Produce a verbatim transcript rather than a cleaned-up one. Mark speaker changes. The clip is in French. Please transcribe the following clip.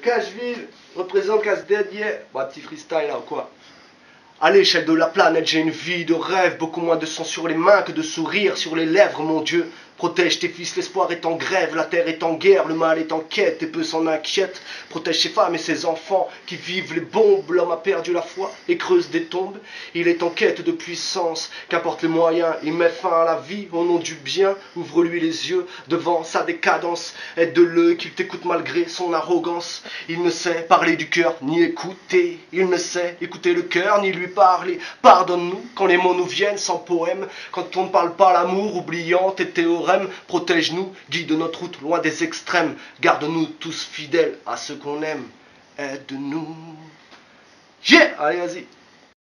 Speaker 1: Cashville représente Casse-Dead, yeah. Bah, petit freestyle là ou quoi. À l'échelle de la planète, j'ai une vie de rêve. Beaucoup moins de sang sur les mains que de sourire sur les lèvres, mon Dieu. Protège tes fils, l'espoir est en grève, la terre est en guerre, le mal est en quête, et peu s'en inquiètent. Protège ses femmes et ses enfants qui vivent les bombes. L'homme a perdu la foi et creuse des tombes. Il est en quête de puissance, qu'importe les moyens. Il met fin à la vie au nom du bien. Ouvre-lui les yeux devant sa décadence. Aide-le qu'il t'écoute malgré son arrogance. Il ne sait parler du cœur ni écouter. Il ne sait écouter le cœur ni lui parler. Pardonne-nous quand les mots nous viennent sans poème. Quand on ne parle pas l'amour, oubliant tes théorèmes. Protège-nous, guide notre route loin des extrêmes. Garde-nous tous fidèles à ceux qu'on aime. Aide-nous. Yeah! Allez, vas-y.